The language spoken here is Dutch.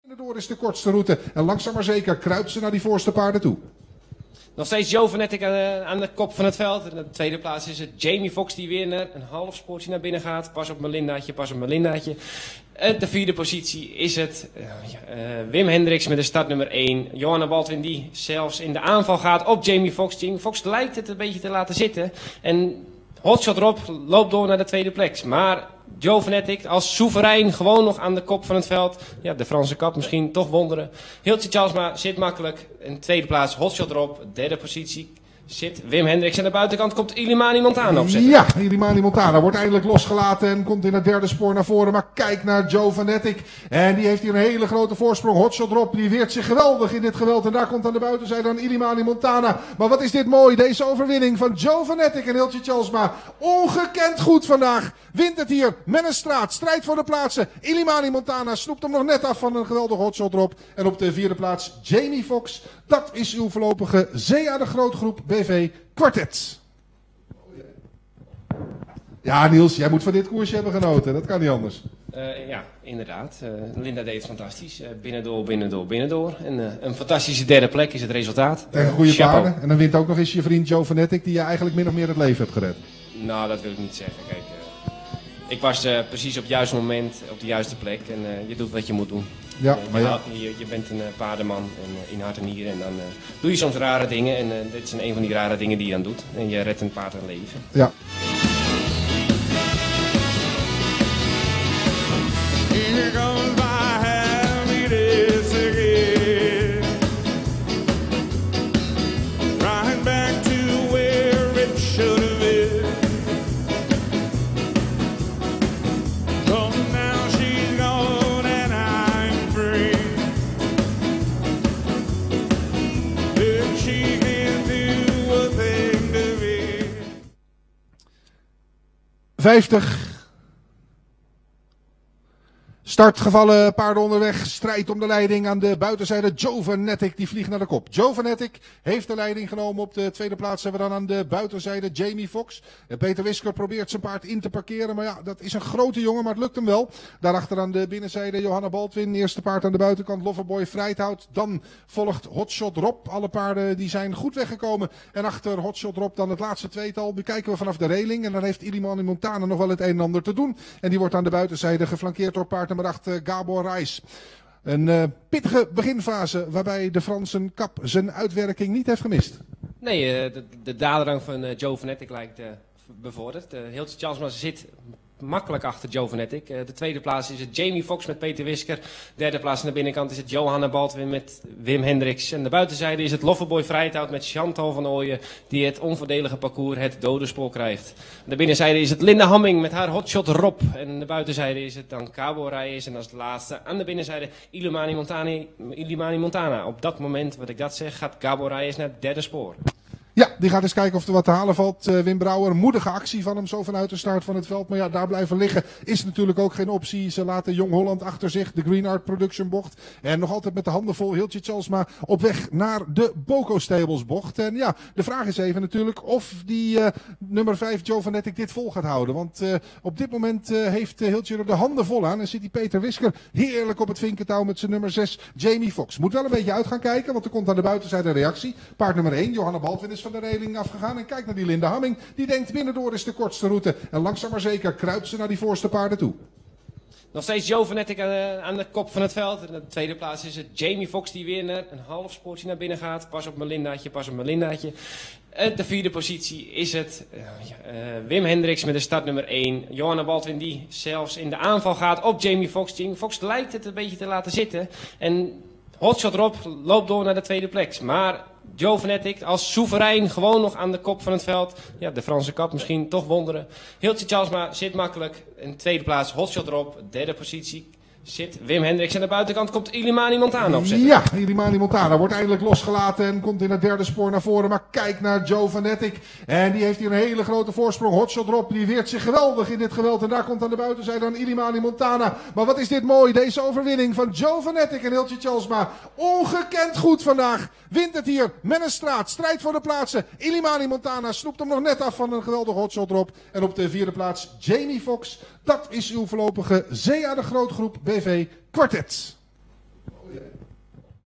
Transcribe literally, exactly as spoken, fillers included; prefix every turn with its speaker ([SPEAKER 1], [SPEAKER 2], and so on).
[SPEAKER 1] Door is de kortste route en langzaam maar zeker kruipt ze naar die voorste paarden toe.
[SPEAKER 2] Nog steeds Joe Vanetic aan, aan de kop van het veld. In de tweede plaats is het Jamie Foxx die weer naar een half spoortje naar binnen gaat. Pas op Melindaatje, pas op Melindaatje. Uh, de vierde positie is het uh, uh, Wim Hendricks met de startnummer één. Johanna Baldwin die zelfs in de aanval gaat op Jamie Foxx. Jamie Foxx lijkt het een beetje te laten zitten. En Hotshot Rob loopt door naar de tweede plek. Maar Joe Vanetic als soeverein gewoon nog aan de kop van het veld. Ja, de Franse kap misschien toch wonderen. Hiltje Tjalsma zit makkelijk. In de tweede plaats Hotshot Rob. Derde positie zit Wim Hendricks. Aan de buitenkant komt Ilimani Montana opzetten.
[SPEAKER 1] Ja, Ilimani Montana wordt eindelijk losgelaten en komt in het derde spoor naar voren. Maar kijk naar Joe Vanetic. En die heeft hier een hele grote voorsprong. Hotshot Rob die weert zich geweldig in dit geweld. En daar komt aan de buitenzijde dan Ilimani Montana. Maar wat is dit mooi, deze overwinning van Joe Vanetic en Hiltje Tjalsma. Ongekend goed vandaag. Wint het hier met een straat. Strijd voor de plaatsen. Ilimani Montana snoept hem nog net af van een geweldige Hotshot Rob. En op de vierde plaats Jamie Foxx. Dat is uw voorlopige Zea de Grootgroep B V Kwartet. Ja, Niels, jij moet van dit koersje hebben genoten. Dat kan niet anders.
[SPEAKER 2] Uh, ja, inderdaad. Uh, Linda deed het fantastisch. Uh, binnendoor, binnendoor, binnendoor. En uh, een fantastische derde plek is het resultaat.
[SPEAKER 1] Tegen goede
[SPEAKER 2] Chapeau.
[SPEAKER 1] paarden. En dan wint ook nog eens je vriend Joe Vanetic, die je eigenlijk min of meer het leven hebt gered.
[SPEAKER 2] Nou, dat wil ik niet zeggen. Kijk, uh, ik was uh, precies op het juiste moment, op de juiste plek. En uh, je doet wat je moet doen.
[SPEAKER 1] Ja,
[SPEAKER 2] uh,
[SPEAKER 1] maar
[SPEAKER 2] je,
[SPEAKER 1] ja.
[SPEAKER 2] je, je bent een uh, paardenman en, uh, in hart en nieren. En dan uh, doe je soms rare dingen. En uh, dit zijn een van die rare dingen die je dan doet. En je redt een paard een leven.
[SPEAKER 1] Ja.
[SPEAKER 3] Here goes my happiness again, right back to where it should have been. So now she's gone and I'm free. If she can do a thing to me.
[SPEAKER 1] vijftig. Startgevallen paarden onderweg. Strijd om de leiding aan de buitenzijde. Joe Vanetic die vliegt naar de kop. Joe Vanetic heeft de leiding genomen. Op de tweede plaats hebben we dan aan de buitenzijde Jamie Foxx. En Peter Wisker probeert zijn paard in te parkeren. Maar ja, dat is een grote jongen, maar het lukt hem wel. Daarachter aan de binnenzijde Johanna Baldwin. Eerste paard aan de buitenkant Loverboy Vrijthout. Dan volgt Hotshot Rob. Alle paarden die zijn goed weggekomen. En achter Hotshot Rob dan het laatste tweetal. Bekijken we vanaf de reling. En dan heeft Ilimani Montana nog wel het een en ander te doen. En die wordt aan de buitenzijde geflankeerd door paard nummer acht Gabor Reis. Een uh, pittige beginfase waarbij de Fransen kap zijn uitwerking niet heeft gemist.
[SPEAKER 2] Nee, uh, de, de daderdrang van uh, Joe Vanetic lijkt uh, bevorderd. Uh, Hiltje Tjalsma zit makkelijk achter Joe Vanetic. Uh, de tweede plaats is het Jamie Foxx met Peter Wisker. Derde plaats aan de binnenkant is het Johanna Baldwin met Wim Hendricks. En de buitenzijde is het Loverboy Vrijthout met Chantal van Ooyen, die het onvoordelige parcours het dode spoor krijgt. Aan de binnenzijde is het Linda Hamming met haar Hotshot Rob. En aan de buitenzijde is het dan Cabo Reyes. En als laatste aan de binnenzijde Ilimani Montana. Ilimani Montana. Op dat moment, wat ik dat zeg, gaat Cabo Reyes naar het derde spoor.
[SPEAKER 1] Ja, die gaat eens kijken of er wat te halen valt. Uh, Wim Brouwer, moedige actie van hem zo vanuit de start van het veld. Maar ja, daar blijven liggen is natuurlijk ook geen optie. Ze laten Jong Holland achter zich, de Green Art Production bocht. En nog altijd met de handen vol Hiltje Tjalsma op weg naar de Boko Stables bocht. En ja, de vraag is even natuurlijk of die uh, nummer vijf Joe Vanetic dit vol gaat houden. Want uh, op dit moment uh, heeft uh, Hiltje er de handen vol aan. En zit die Peter Wisker heerlijk op het vinkentouw met zijn nummer zes Jamie Foxx. Moet wel een beetje uit gaan kijken, want er komt aan de buitenzijde een reactie. Paard nummer één, Johanna Baldwin is van de reling afgegaan. En kijk naar die Linda Hamming. Die denkt binnendoor is de kortste route. En langzaam maar zeker kruipt ze naar die voorste paarden toe.
[SPEAKER 2] Nog steeds Joe Vanetic aan, aan de kop van het veld. In de tweede plaats is het Jamie Foxx die weer naar een half spoortje naar binnen gaat. Pas op Melindaatje, pas op Melindaatje. Uh, de vierde positie is het uh, uh, Wim Hendricks met de startnummer één. Johanna Baldwin die zelfs in de aanval gaat op Jamie Foxx. Jamie Foxx lijkt het een beetje te laten zitten. En Hotshot Rob loopt door naar de tweede plek. Maar Joe Vanetic als soeverein gewoon nog aan de kop van het veld. Ja, de Franse kap misschien toch wonderen. Hiltje Tjalsma zit makkelijk. In de tweede plaats Hotshot Rob. Derde positie zit Wim Hendricks. Aan de buitenkant komt Ilimani Montana opzetten.
[SPEAKER 1] Ja, Ilimani Montana wordt eindelijk losgelaten en komt in het derde spoor naar voren. Maar kijk naar Joe Vanetic. En die heeft hier een hele grote voorsprong. Hotshot Rob die weert zich geweldig in dit geweld. En daar komt aan de buitenzijde dan Ilimani Montana. Maar wat is dit mooi, deze overwinning van Joe Vanetic en Hiltje Tjalsma. Ongekend goed vandaag. Wint het hier met een straat. Strijd voor de plaatsen. Ilimani Montana snoept hem nog net af van een geweldige Hotshot Rob. En op de vierde plaats Jamie Foxx. Dat is uw voorlopige Zea de Grootgroep B V Kwartet.